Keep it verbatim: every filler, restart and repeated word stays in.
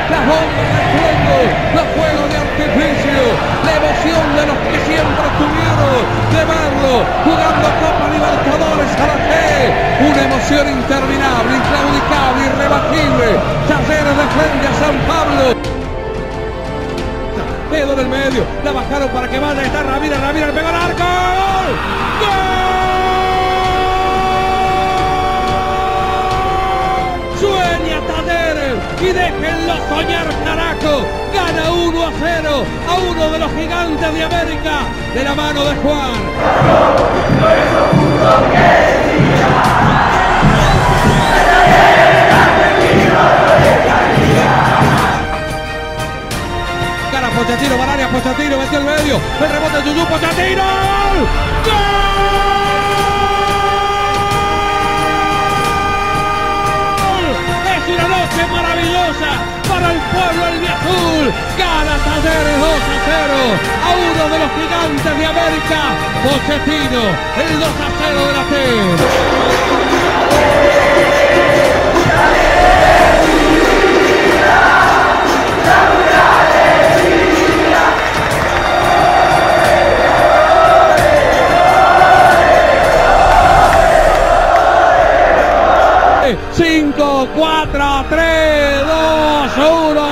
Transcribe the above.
las bombas de fuego, los fuegos de artificio, la emoción de los que siempre estuvieron, de verlo jugando Copa Libertadores a la T, una emoción interminable, inclaudicable, irrebatible. Talleres de frente a San Pablo. Dedo en el medio, la bajaron para que vaya, está Ramírez, Ramírez pegó al arco. ¡Gol! Sueña Talleres y déjenlo soñar, carajo. Gana uno a cero a uno de los gigantes de América de la mano de Juan. Cara Pochettino, Valaria, Pochettino, metió el medio, el rebote de Yuyú, Pochettino. ¡Gol! Es una noche maravillosa para el pueblo albiazul. Gana Talleres dos a cero a uno de los gigantes de América. Pochettino, el dos a cero de la T. cinco, cuatro, tres, dos, uno.